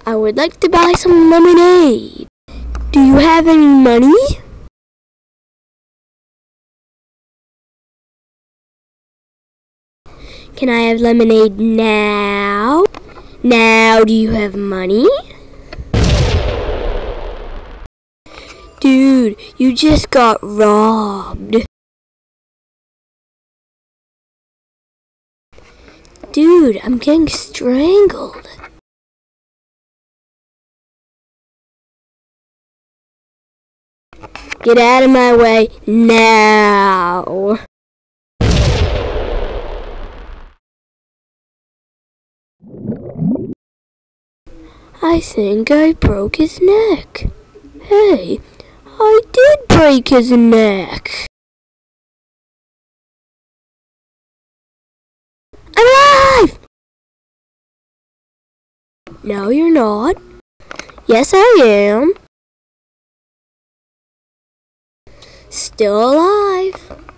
I would like to buy some lemonade. Do you have any money? Can I have lemonade now? Now, do you have money? Dude, you just got robbed. Dude, I'm getting strangled. Get out of my way now. I think I broke his neck. Hey, I did break his neck. Alive! No, you're not. Yes, I am. Still alive.